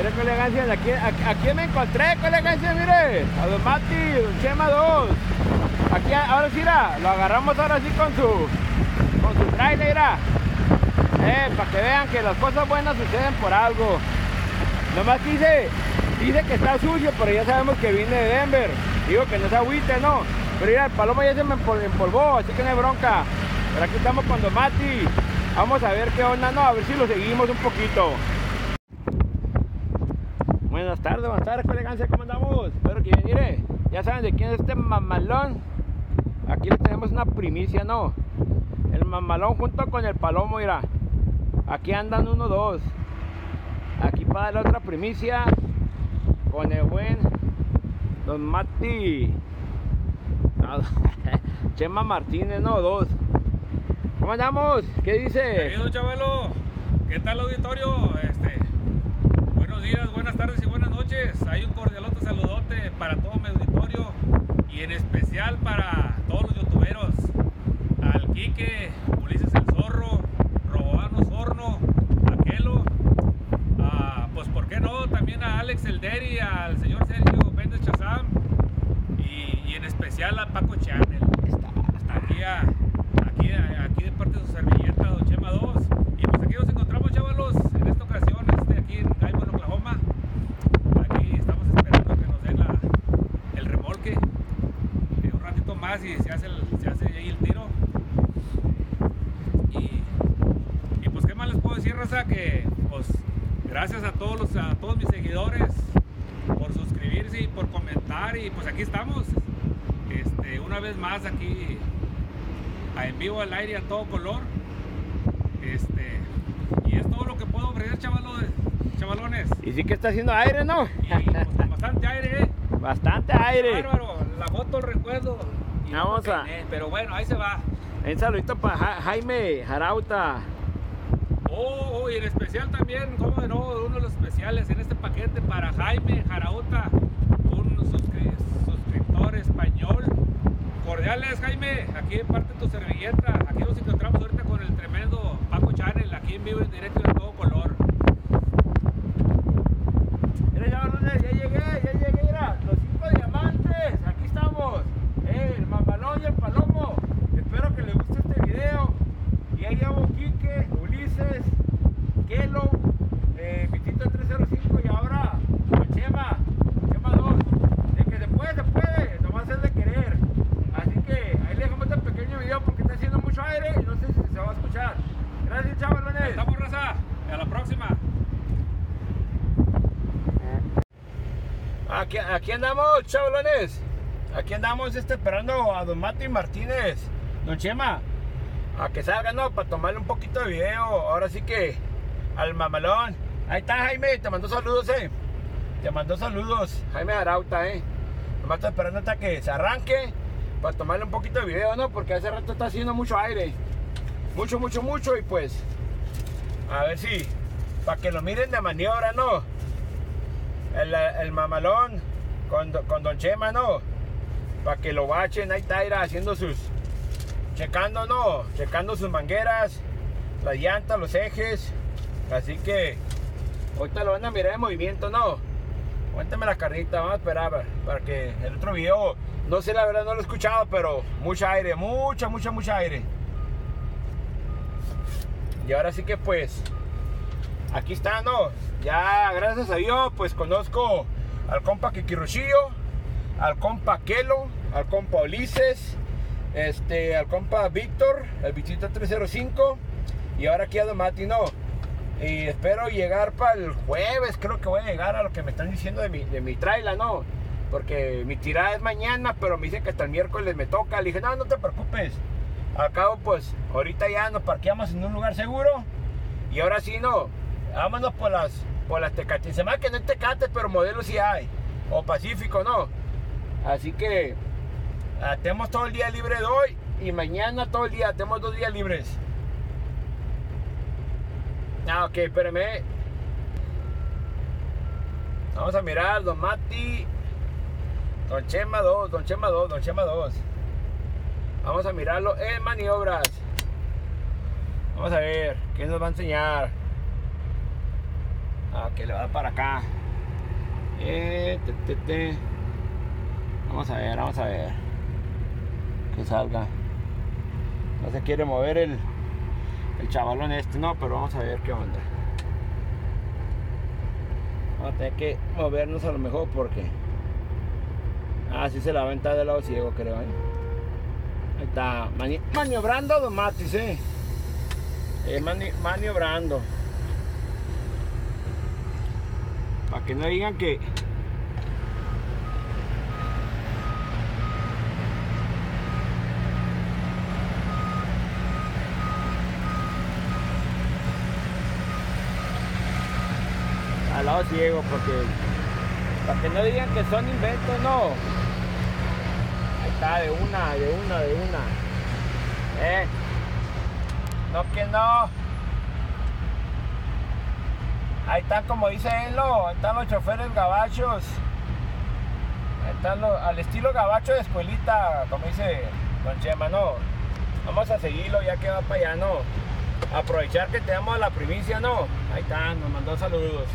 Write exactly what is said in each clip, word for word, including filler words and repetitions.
Mire con elegancia, aquí, aquí, aquí me encontré con elegancia, mire, a Don Mati, Don Chema dos. Aquí, ahora sí, mira, lo agarramos ahora sí con su, con su trailer, mira. Eh, para que vean que las cosas buenas suceden por algo. Nomás dice, dice que está sucio, pero ya sabemos que viene de Denver. Digo que no se agüite, ¿no? Pero mira, el palomo ya se me empolvó, así que no hay bronca. Pero aquí estamos con Don Mati. Vamos a ver qué onda, ¿no? A ver si lo seguimos un poquito. Buenas tardes, buenas tardes, con elegancia, ¿cómo andamos? Espero que bien, mire, ya saben de quién es este mamalón. Aquí les tenemos una primicia, ¿no? El mamalón junto con el palomo, mira. Aquí andan uno, dos. Aquí para la otra primicia con el buen Don Mati. No, Chema Martínez, no, dos. ¿Cómo andamos? ¿Qué dice? Querido chavalo, ¿qué tal auditorio? Este, buenos días, buenas tardes y buenas noches. Hay un cordialote saludote para todo mi auditorio y en especial para todos los youtuberos. Al Quique, Ulises el Zorro, Roboano Sorno, Aquelo, a, pues por qué no, también a Alex el Deri, al señor Sergio Méndez Chazam y, y en especial a Paco Channel. Hasta aquí a... Aquí, aquí de parte de su servilleta, Don Chema dos. Y pues aquí nos encontramos, chavalos, en esta ocasión, este, aquí en Guymon, Oklahoma. Aquí estamos esperando que nos den la, el remolque. Eh, un ratito más y se hace, el, se hace ahí el tiro. Y, y pues, ¿qué más les puedo decir, raza? Que pues, gracias a todos, los, a todos mis seguidores por suscribirse y por comentar. Y pues aquí estamos, este, una vez más aquí. En vivo, al aire, a todo color. Este, y es todo lo que puedo ofrecer, chavalones. chavalones. Y sí que está haciendo aire, ¿no? Y pues, con bastante aire, ¿eh? Bastante aire. Bárbaro, la foto, el recuerdo. Y Vamos a... peiné, pero bueno, ahí se va. Un saludito para ja Jaime Jarauta. Oh, oh, y en especial también, como de no, uno de los especiales en este paquete para Jaime Jarauta, un suscri suscriptor español. Cordiales, Jaime, aquí en parte de tu servilleta. Aquí nos encontramos ahorita con el tremendo Paco Channel, aquí en vivo, en directo, de todo color. Mira, ya, ya llegué, ya llegué, mira, los cinco diamantes, aquí estamos, eh, el mamalón y el palomo. Espero que les guste este video. Y ahí llevo Quique, Ulises, Kelo, eh, Vitito trescientos cinco y ahora con Chema, Chema dos. De que se puede, se puede, nomás es de querer. Así que ahí le dejamos este pequeño video porque está haciendo mucho aire y no sé si se va a escuchar. Gracias, chavalones. Estamos, raza. A la próxima. Aquí, aquí andamos, chavalones. Aquí andamos este, esperando a Don Mati Martínez, Don Chema, a que salgan, ¿no? Para tomarle un poquito de video. Ahora sí que al mamalón. Ahí está, Jaime, te mandó saludos, eh. Te mandó saludos, Jaime Arauta, eh. Nomás estoy esperando hasta que se arranque para tomarle un poquito de video, ¿no? Porque hace rato está haciendo mucho aire. Mucho, mucho, mucho. Y pues, a ver si, para que lo miren de maniobra, ¿no? El, el mamalón con, con Don Chema, ¿no? Para que lo bachen, ahí está, irá haciendo sus, checando, ¿no? Checando sus mangueras, las llantas, los ejes. Así que, ahorita lo van a mirar en movimiento, ¿no? Cuéntame la carnita, vamos a esperar para, para que el otro video, no sé, la verdad no lo he escuchado, pero mucha aire, mucha, mucha, mucha aire. Y ahora sí que pues, aquí está, ¿no? Ya, gracias a Dios, pues conozco al compa Kikirushillo, al compa Kelo, al compa Ulises, este, al compa Víctor, el Vitito trescientos cinco, y ahora aquí a Don Mati, ¿no? Y espero llegar para el jueves, creo que voy a llegar a lo que me están diciendo de mi, de mi trailer, ¿no? Porque mi tirada es mañana, pero me dicen que hasta el miércoles me toca. Le dije, no, no te preocupes. Al cabo, pues, ahorita ya nos parqueamos en un lugar seguro. Y ahora sí, no, vámonos por las, por las Tecate. Se me hace que no es Tecate, pero modelos sí hay. O Pacífico, ¿no? Así que, uh, tenemos todo el día libre de hoy. Y mañana todo el día, tenemos dos días libres. Ah, ok, espérame. Vamos a mirar, Don Mati, Don Chema dos, Don Chema dos, Don Chema dos. Vamos a mirarlo en maniobras. Vamos a ver, ¿qué nos va a enseñar? Ah, que le va para acá. Eh, te, te, te. Vamos a ver, vamos a ver. Que salga. No se quiere mover el, el chavalón este, no, pero vamos a ver qué onda. Vamos a tener que movernos a lo mejor porque... Ah, sí se la va a aventar del lado ciego, creo, ¿eh? Ahí está, mani maniobrando Don Matis, eh. eh mani maniobrando. Para que no digan que... al lado ciego, porque... Para que no digan que son inventos, no. Ahí está, de una, de una, de una. Eh. No que no. Ahí están, como dice él, ¿no? Ahí están los choferes gabachos. Ahí están los, al estilo gabacho de escuelita, como dice Don Chema, ¿no? Vamos a seguirlo ya que va para allá, ¿no? Aprovechar que tenemos la primicia, ¿no? Ahí están, nos mandó saludos.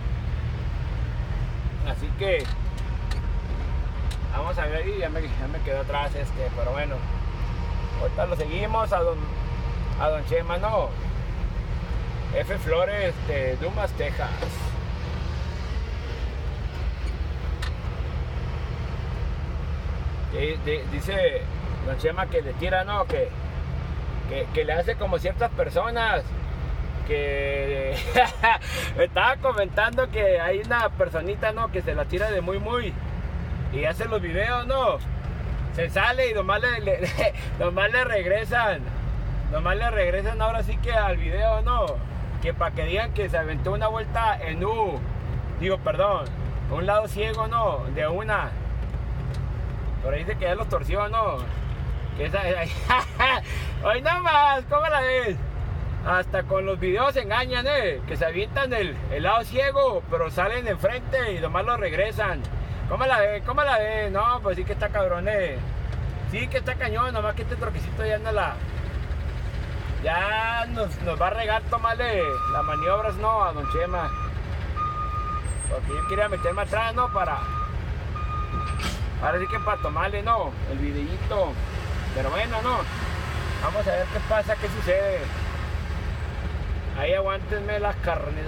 Así que vamos a ver, y ya me, ya me quedó atrás este, pero bueno, ahorita lo seguimos a don, a don Chema, ¿no? F Flores de Dumas, Texas. Y, de, dice don Chema que le tira, ¿no? Que, que, que le hace como ciertas personas. Que me estaba comentando que hay una personita, ¿no? Que se la tira de muy muy y hace los videos, ¿no? Se sale y nomás le, le, nomás le regresan nomás le regresan ahora sí que al video, ¿no? Que para que digan que se aventó una vuelta en U, digo, perdón, un lado ciego, ¿no? De una, pero dice que ya los torció, ¿no? Que esa, hoy nomás, ¿cómo la ves? Hasta con los videos se engañan, eh, que se avientan el, el lado ciego, pero salen de enfrente y nomás lo regresan. ¿Cómo la ve? ¿Cómo la ve? No, pues sí que está cabrón, eh. Sí que está cañón, nomás que este troquecito ya anda la... Ya nos, nos va a regar, tomarle las maniobras, no, a don Chema. Porque yo quería meterme atrás, ¿no? Para... Ahora sí que para tomarle, ¿no? El videíto. Pero bueno, ¿no? Vamos a ver qué pasa, qué sucede. Ahí aguántenme las carnes.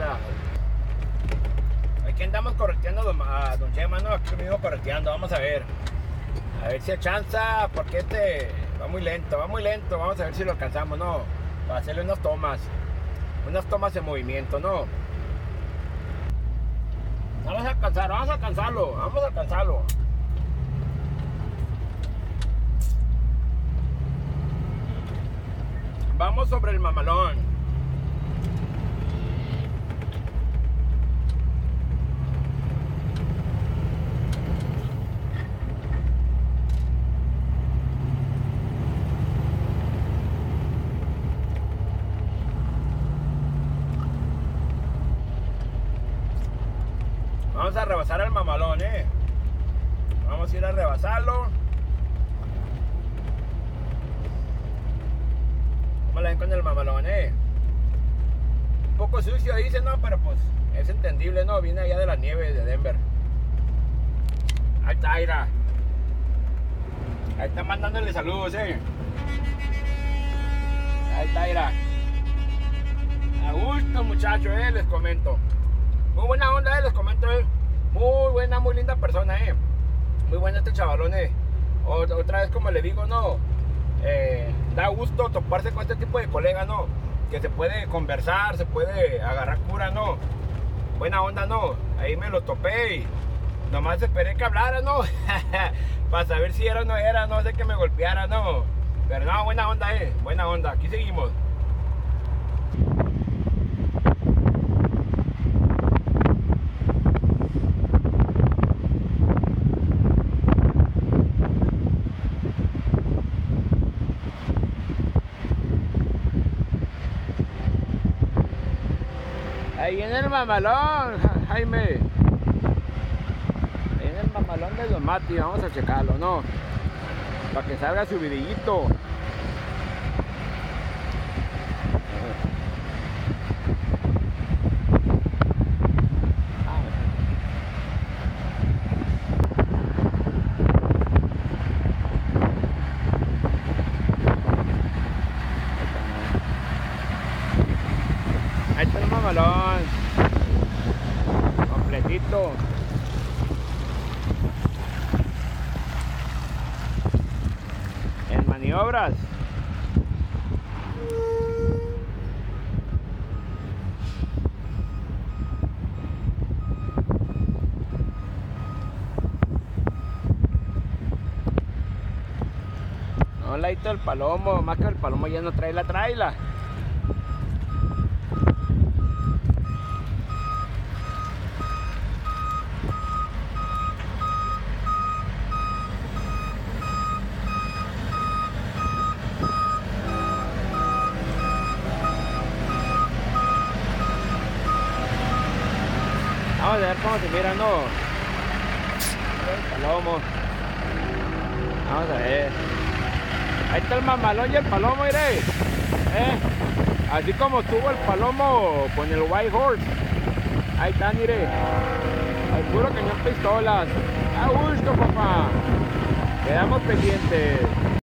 Aquí andamos correteando a don Chema, ¿no? Aquí mismo correteando, vamos a ver. A ver si achanza, porque este va muy lento, va muy lento. Vamos a ver si lo alcanzamos, ¿no? Para hacerle unas tomas. Unas tomas en movimiento, ¿no? Vamos a alcanzar, vamos a alcanzarlo, vamos a alcanzarlo. Vamos sobre el mamalón. Vamos a rebasar al mamalón, eh. Vamos a ir a rebasarlo. ¿Cómo la ven con el mamalón, eh? Un poco sucio, dice, no, pero pues es entendible, ¿no? Viene allá de las nieves de Denver. Ahí está, Ira. Ahí está mandándole saludos, eh. Ahí está, Ira. A gusto, muchachos, eh, les comento. Muy buena onda, eh, les comento, eh. Muy buena, muy linda persona, eh. Muy buena este chavalón, eh. Otra vez, como le digo, no. Eh, da gusto toparse con este tipo de colega, ¿no? Que se puede conversar, se puede agarrar cura, ¿no? Buena onda, ¿no? Ahí me lo topé y nomás esperé que hablara, ¿no? Para saber si era o no era, no sé que me golpeara, ¿no? Pero no, buena onda, eh. Buena onda, aquí seguimos. Ahí en el mamalón, Jaime. Ahí en el mamalón de Don Mati, vamos a checarlo, ¿no? Para que salga su videíto. Ahí está el mamalón. Completito. En maniobras. Un ladito del palomo, más que el palomo ya no trae la traila. Vamos a ver cómo se mira, ¿no? El palomo. Vamos a ver. Ahí está el mamalón y el palomo, mire. ¿Eh? Así como tuvo el palomo con el White Horse. Ahí está, mire. Al puro cañón pistolas. A gusto, papá. Quedamos pendientes.